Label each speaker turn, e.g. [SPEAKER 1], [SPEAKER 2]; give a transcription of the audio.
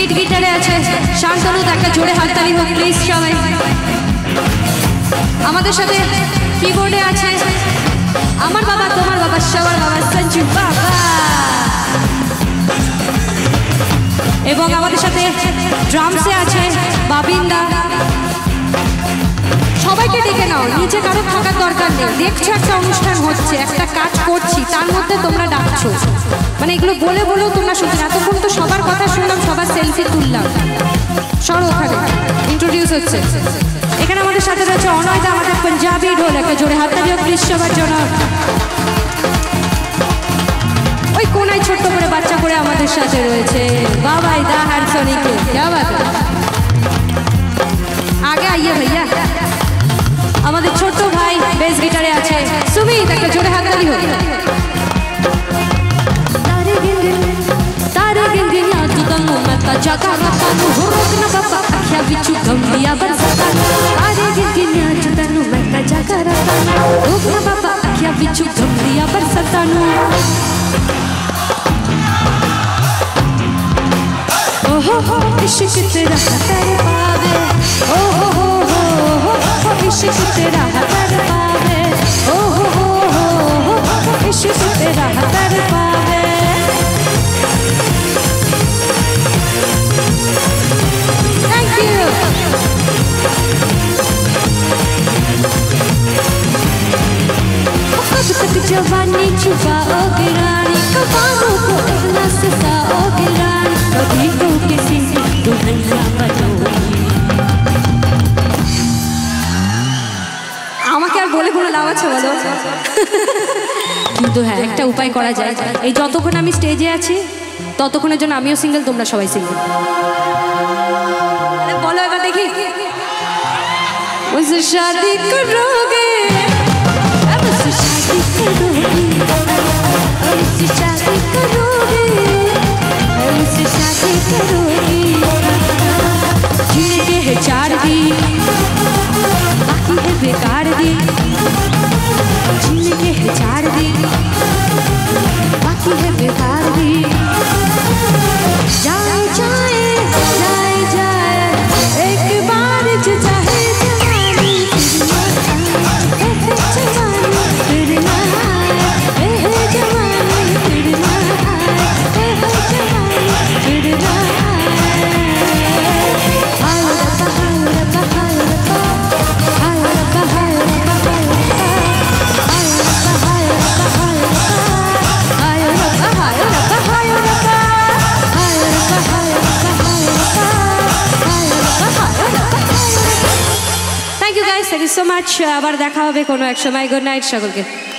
[SPEAKER 1] Lead গিটারে আছে শান্তনু, একটা জোরে হাততালি হোক প্লিজ সবাই। আমাদের সাথে কিবোর্ডে আছে আমার বাবা, তোমার বাবা, সবার বাবা সঞ্জু বাবা। এবং আমাদের সাথে ড্রামসে আছে বাবিন্দা। সবাইকে ডেকে নাও, নিচে কারো থাকার দরকার নেই। দেখছো একটা অনুষ্ঠান হচ্ছে, একটা কাজ করছি, তার মধ্যে তোমরা ডাকছো, মানে এগুলো বলে বলেও তোমরা শুনছো। এতক্ষণ তো সবার কথা শুনলাম, সবার সেলফি তুললাম। সরো ওখানে, ইন্ট্রোডিউস হচ্ছে। এখানে আমাদের সাথে রয়েছে অনয়দা, আমাদের পাঞ্জাবি ঢোল। একটা জোরে হাততালি হোক প্লিজ সবার জন্য। ওই কোনায় ছোট্ট করে বাচ্চা করে আমাদের সাথে রয়েছে বাবাই দা হ্যান্ডসনিকে। क्या बात है, आगे आइए भैया। আমাদের ছোট ভাই বেস গিটারে আছে সুমিত, একটা জোরে হাততালি হোক। तारे गिन आज तनु मैं ता जगारा तानु हो रोकना बाबा आख्या बिचू गंभिया बरसता। तारे गिन आज तनु मैं ता जगारा तानु रोकना बाबा आख्या बिचू गंभिया बरसता। ओहो हो इश्क तेरा कर पावे, ओहो हो इश्क तेरा कर पावे, ओहो हो इश्क तेरा कर पावे। Thank you. कब तक जवानी छुपाओगे रानी, कबाबों को इतना सताओगे रानी, कभी तो किसी दुल्हनिया बनोगी। আমাকে আর বলে কোনো লাভ আছে বলো? কিন্তু হ্যাঁ, একটা উপায় করা যায়। এই যতক্ষণ আমি স্টেজে আছি ততক্ষণের জন্য আমিও সিঙ্গেল, তোমরা সবাই সিঙ্গেল। বলো এবার দেখি। मुझसे शादी करोगे, मुझसे शादी करोगे, मुझसे शादी करोगे, मुझसे शादी करोगे। जीने के है 4 दिन, बाकी है बेकार दिन। जीने के है 4 दिन, बाकी है बेकार दिन। जाए जाए जाए जाए एक बार जो चाहे जवानी, फिर ना आए जवानी, फिर ना आए जवानी, फिर ना आए। हाय रब्बा हाय रब्बा हाय रब्बा, हाय रब्बा हाय रब्बा हाय रब्बा, हाय रब्बा हाय रब्बा हाय रब्बा, हाय रब्बा हाय रब्बा हाय रब्बा, हाय रब्बा हाय रब्बा हाय रब्बा, हाय रब्बा हाय रब्बा। Thank you guys, thank you so much. আবার দেখা হবে কোনো এক সময়। গুড নাইট সকলকে।